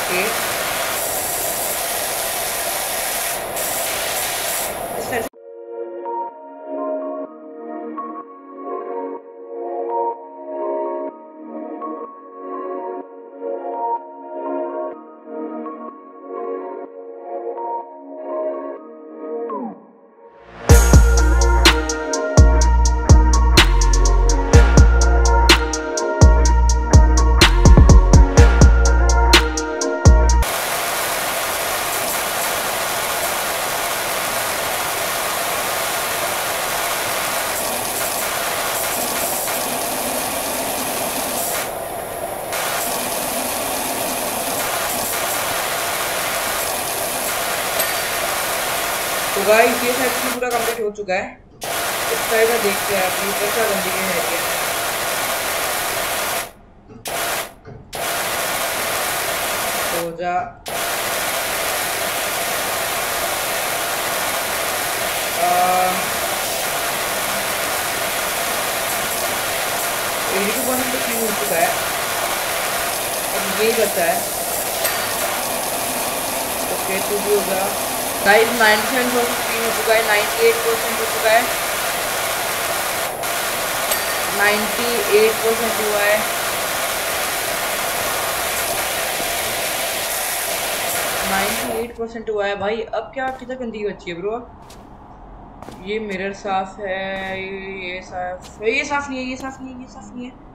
Okay इस side तो guys ये सेक्शन पूरा कंप्लीट हो चुका है। इस साइड में देखते हैं अपनी कैसा गंदगी है एरिया। तो जा एरिया को तो क्लीन हो चुका है। अब यही बचा है। ओके तो भी हो गया गाइस 97% क्लीन हो चुका है, 98% हो चुका है, 98% हुआ है, 98% हुआ है भाई। अब क्या कितना गंदगी बची है ब्रो? ये मिरर साफ है, ये साफ है, ये साफ नहीं है, ये साफ नहीं है, ये साफ नहीं है।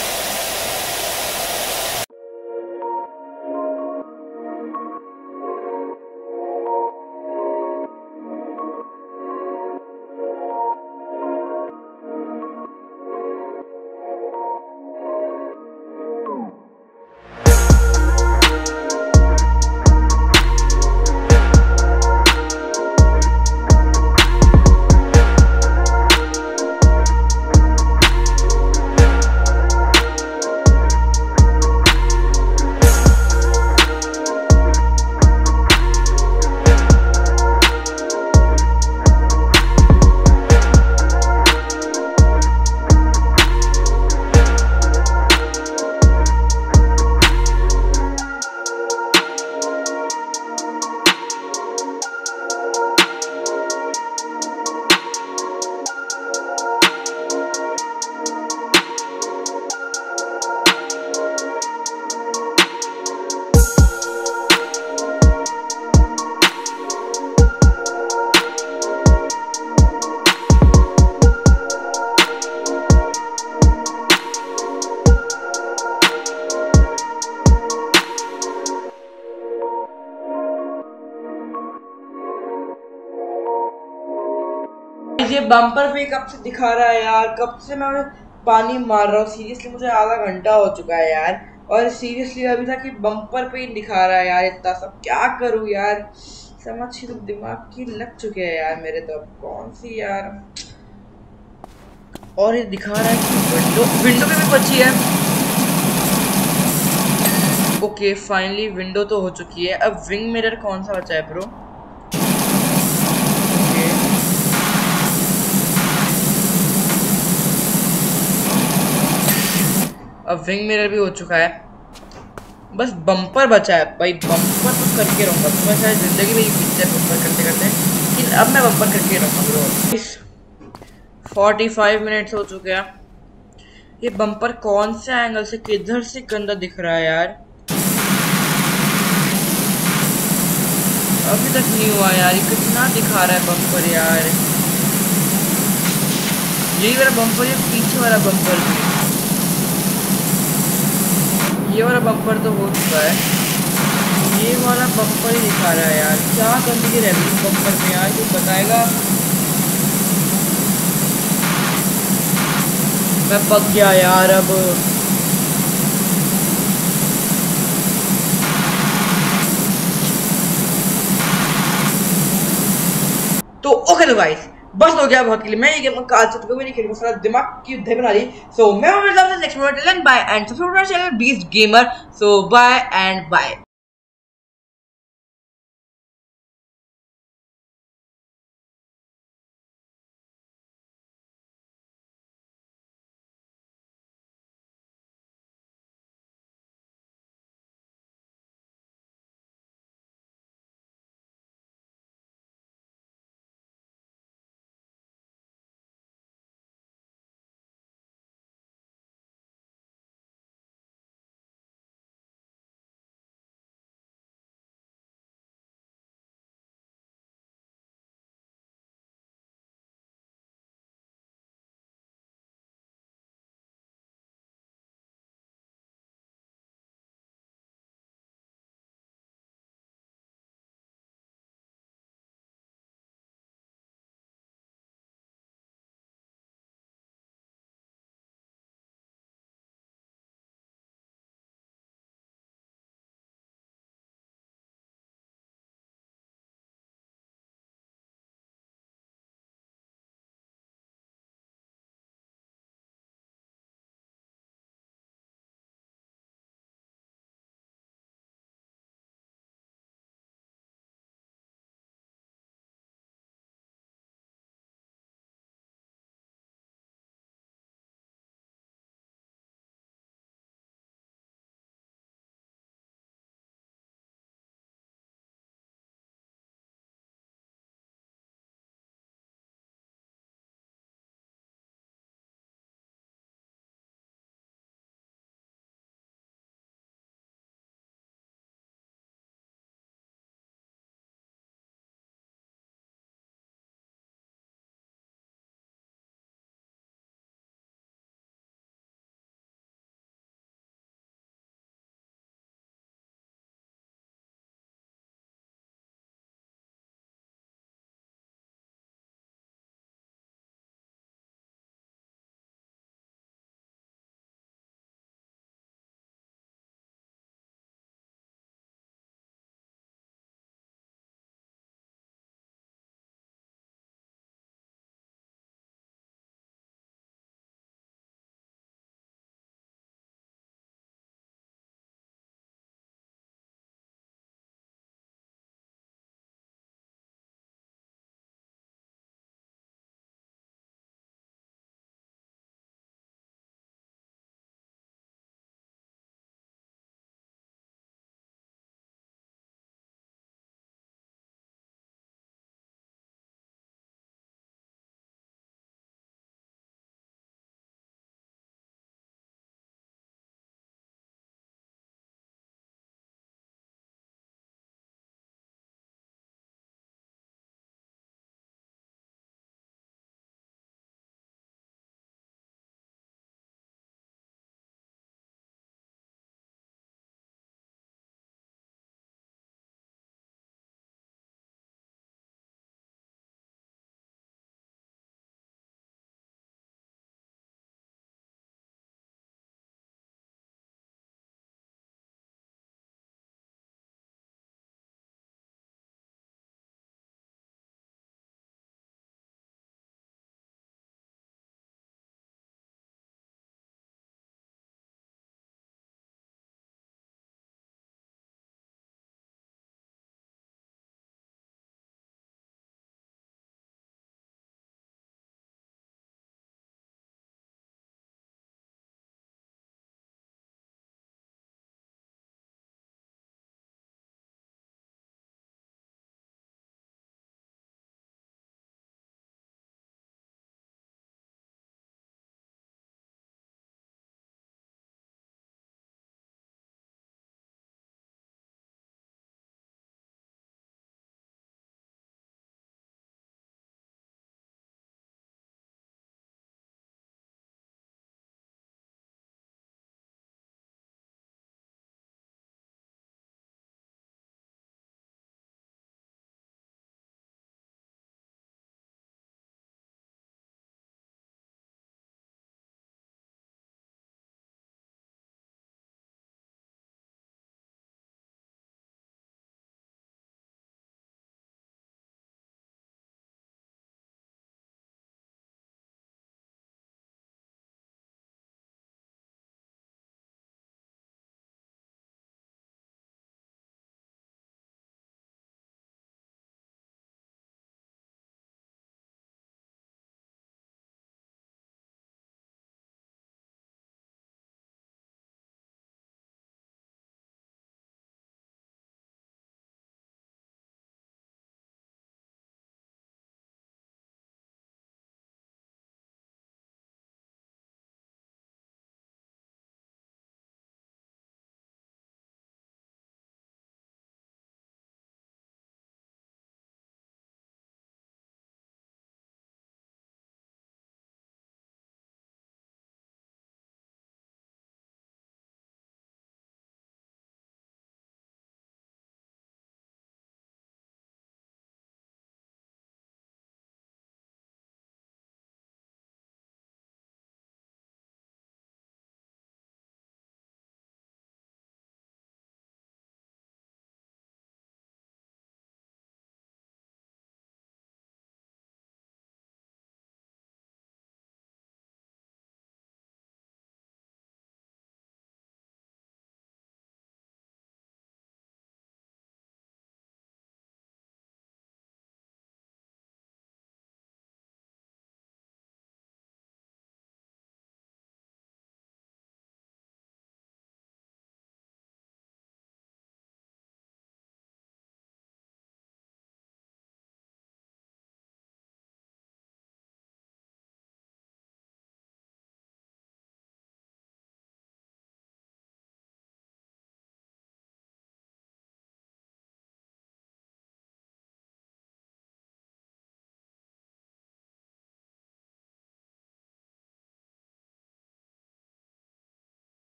ये बम्पर पे कब से दिखा रहा है यार, कब से मैं पानी मार रहा हूँ सीरियसली, मुझे आधा घंटा हो चुका है यार। और सीरियसली अभी तक ये बम्पर पे ही दिखा रहा है यार, इतना सब क्या करूँ यार, समझ ही तो दिमाग की लग चुके हैं यार मेरे तो। अब कौन सी यार, और ये दिखा रहा है कि विंडो पे भी बची है। ओके फाइनली विंडो तो हो चुकी है। अब विंग मिरर कौन सा बचा है ब्रो? अब विंग मिरर भी हो चुका है, बस बम्पर बचा है भाई। बम्पर तो करके रहूँगा, तो मैं शायद जिंदगी में ही बीत जाए बम्पर करते करते, लेकिन अब मैं बम्पर करके रहूँगा ब्रो। 45 मिनट्स हो चुके हैं। ये बम्पर कौन से एंगल से किधर से गंदा दिख रहा है यार, अभी तक नहीं हुआ यार। ये कितना दिखा रहा है बम्पर यार, यही वाला बम्पर, ये पीछे वाला बम्पर भी, ये वाला बम्पर तो हो चुका है, ये वाला बम्पर ही दिखा रहा है यार। क्या गंदगी रह गई बम्पर में यार, कुछ बताएगा? मैं पक गया यार अब। तो ओके तो गाइस बस हो गया बहुत के लिए। मैं ये गेम आज तक कभी नहीं खेलूंगा, सारा दिमाग की युद्ध बना ली। सो मैं मिलता हूं नेक्स्ट वीडियो में, bye and subscribe to channel beast gamer. So bye and bye.